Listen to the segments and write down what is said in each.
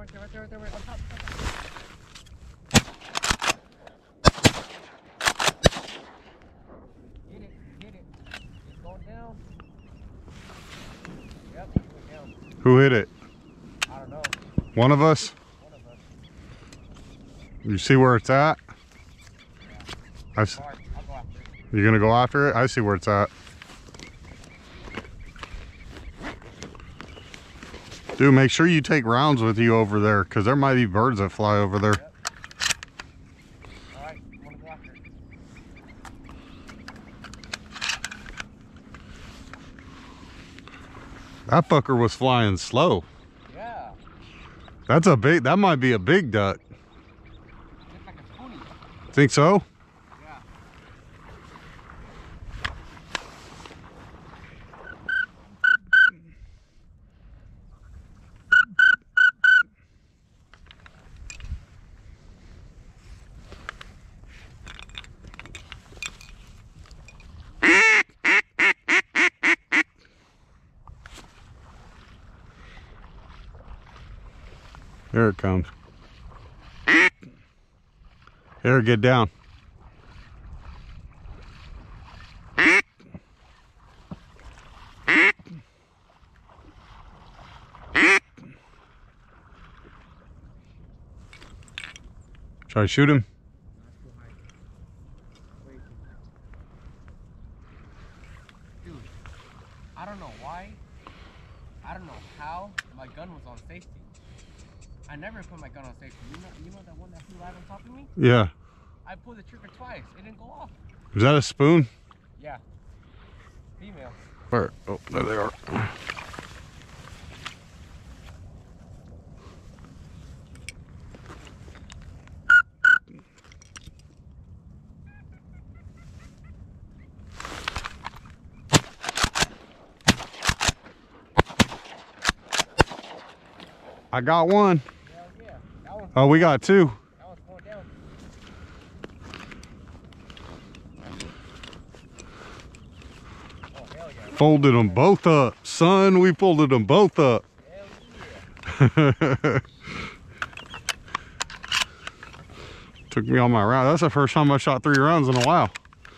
right there, on top. Hit it. It's going down. Yep, it went down. Who hit it? I don't know. One of us? One of us. You see where it's at? Yeah. I'll go after it. You're gonna go after it? I see where it's at. Dude, make sure you take rounds with you over there, because there might be birds that fly over there. Yep. Alright, I'm gonna go after it. That fucker was flying slow. Yeah. That might be a big duck. Looks like a pony. Think so? Yeah. Here it comes. Here, get down. Should I shoot him? Dude, I don't know why. I don't know how my gun was on safety. I never put my gun on safety. You know that one that flew right on top of me? Yeah. I pulled the trigger twice. It didn't go off. Is that a spoon? Yeah. Female. Where? Oh, there they are. I got one. Hell yeah. That one's, Oh, we got two. that one's going down. Oh, hell yeah. Folded them both up. Son, we folded them both up. Hell yeah. Took me on my round. That's the first time I shot 3 rounds in a while.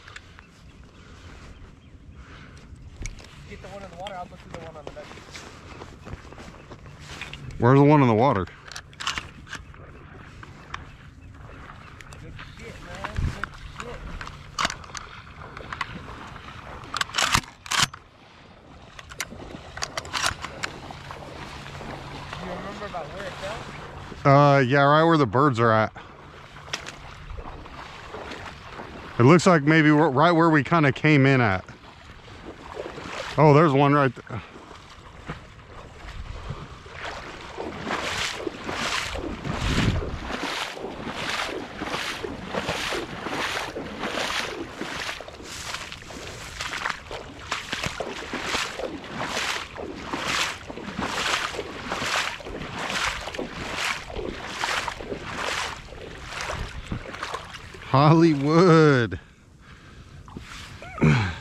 Get the one in the water. I'll go see the one on the left. Where's the one in the water? Good shit, man. Good shit. Do you remember about where it fell? Yeah, right where the birds are at. It looks like maybe right where we kind of came in at. Oh, there's one right there. Hollywood.